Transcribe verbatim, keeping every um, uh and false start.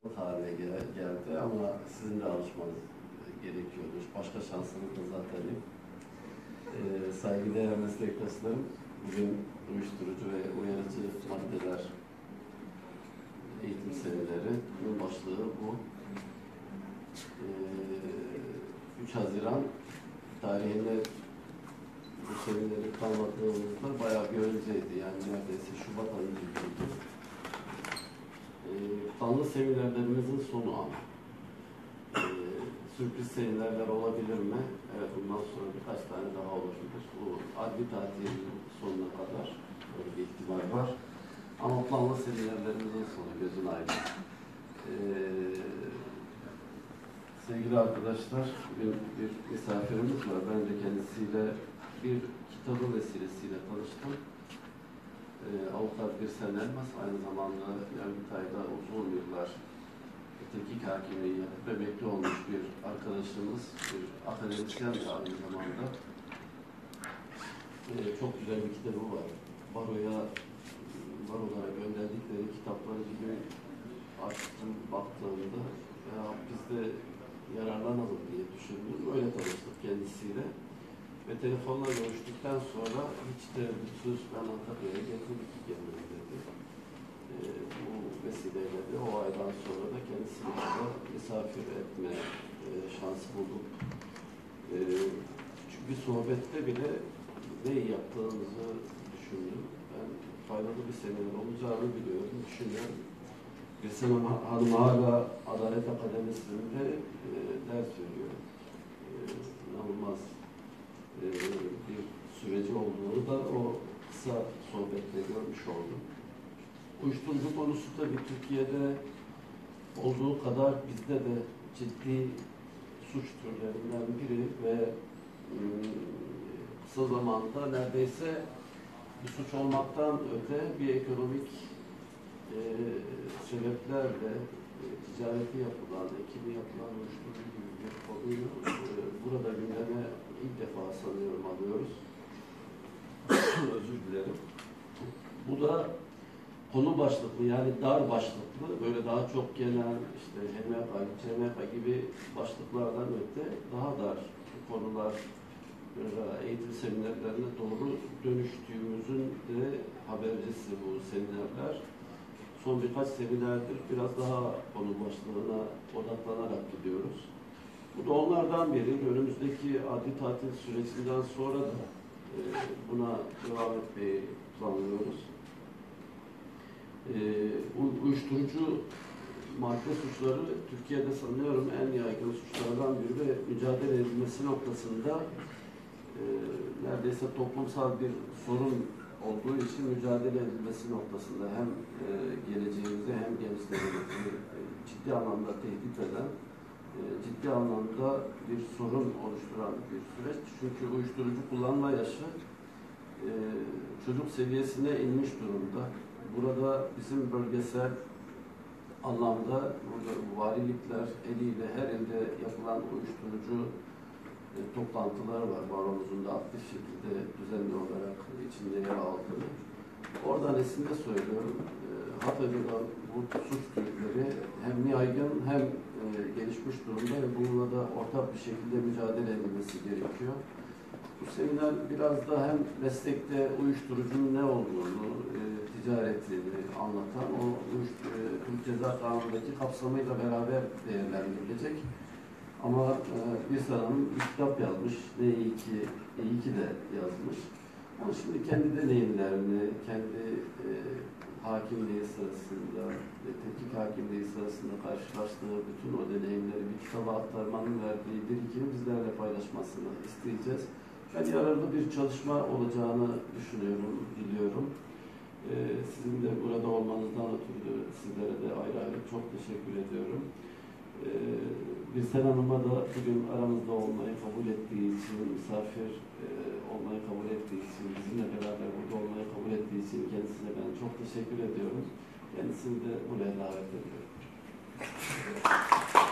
haline gel geldi ama sizin de alışmanız gerekiyordu. Başka şansınız da zaten yok. Ee, saygıdeğer meslektaşlarım, bugün uyuşturucu ve uyarıcı maddeler eğitim seminerinin başlığı bu. Ee, üç Haziran tarihinde bu semineri kalmadığımızda bayağı bir önceydi. Yani neredeyse Şubat ayı gibiydi. Ee, planlı seminerlerimizin sonu ama. Ee, sürpriz seminerler olabilir mi? Evet, bundan sonra birkaç tane daha olabilir. Bu adli tatilin sonuna kadar böyle bir ihtimal var. Ama planlı seminerlerimizin sonu gözün aydın. Ee, sevgili arkadaşlar, bugün bir misafirimiz var. Ben de kendisiyle bir kitabı vesilesiyle tanıştım. Ee, Avukat Birsen Elmas, aynı zamanda Yargıtay'da uzun yıllar teknik hakimliği yapıp emekli olmuş bir arkadaşımız, bir akademisyen de aynı zamanda. Ee, çok güzel bir kitabı var. Baroya, barolara gönderdikleri kitapları gibi açtım, baktığımda ya biz de yararlanalım diye düşündüm. Öyle tanıştık kendisiyle. Ve telefonla görüştükten sonra hiç tereddütsüz ben Antalya'ya getirdik kendimi dedi. Ee, bu vesileyle de o aydan sonra da kendisini burada misafir etme e, şansı bulduk. E, küçük bir sohbette bile ne yaptığımızı düşündüm. Ben faydalı bir seminer olacağını biliyorum, düşünüyorum. Birsen Hanım hala Adalet Akademisi'nde e, ders veriyor. E, inanılmaz e, bir süreci olduğunu da o kısa sohbette görmüş oldum. Uyuşturucu konusu tabii Türkiye'de olduğu kadar bizde de ciddi suç türlerinden biri ve e, kısa zamanda neredeyse bir suç olmaktan öte bir ekonomik e, sebeplerle e, ticareti yapılan, ekimi yapılan uyuşturucu gibi bir konuyu e, burada gündeme ilk defa sanıyorum alıyoruz. Özür dilerim. Bu da konu başlıklı, yani dar başlıklı, böyle daha çok genel, işte H M K, C M K gibi başlıklardan öte daha dar konular, eğitim seminerlerine doğru dönüştüğümüzün de habercisi bu seminerler. Son birkaç seminerdir biraz daha konu başlığına odaklanarak gidiyoruz. Bu da onlardan biri. Önümüzdeki adli tatil sürecinden sonra da e, buna devam etmeyi planlıyoruz. E, uyuşturucu madde suçları Türkiye'de sanıyorum en yaygın suçlardan biri ve mücadele edilmesi noktasında e, neredeyse toplumsal bir sorun olduğu için mücadele edilmesi noktasında hem e, geleceğimizi hem gençlerimizi e, ciddi anlamda tehdit eden, e, ciddi anlamda bir sorun oluşturan bir süreç. Çünkü uyuşturucu kullanma yaşı e, çocuk seviyesine inmiş durumda. Burada bizim bölgesel anlamda burada valilikler eliyle her ilde yapılan uyuşturucu e, toplantılar var. Baromuzun da aktif şekilde düzenli olarak içinde yer aldığını. Oradan esinle söylüyorum. E, Hatay'da bu suç türleri hem yaygın hem e, gelişmiş durumda ve bununla da ortak bir şekilde mücadele edilmesi gerekiyor. Bu seminer biraz da hem meslekte uyuşturucunun ne olduğunu, e, ticaretini anlatan, o e, Türk Ceza Kanunu'ndaki kapsamıyla beraber değerlendirilecek. Ama e, Birsen Hanım bir kitap yazmış, ne iyi ki, iyi ki de yazmış. Ama şimdi kendi deneyimlerini, kendi e, hakimliği sırasında, e, tetkik hakimliği sırasında karşılaştığı bütün o deneyimleri bir kitaba aktarmanın verdiği birikimi bizlerle paylaşmasını isteyeceğiz. Ben yararlı bir çalışma olacağını düşünüyorum, biliyorum. Ee, sizin de burada olmanızdan ötürü sizlere de ayrı ayrı çok teşekkür ediyorum. Ee, Birsen Hanım'a da bugün aramızda olmayı kabul ettiği için, misafir e, olmayı kabul ettiği için, bizimle beraber burada olmayı kabul ettiği için kendisine ben çok teşekkür ediyorum. Kendisini de buraya davet ediyorum.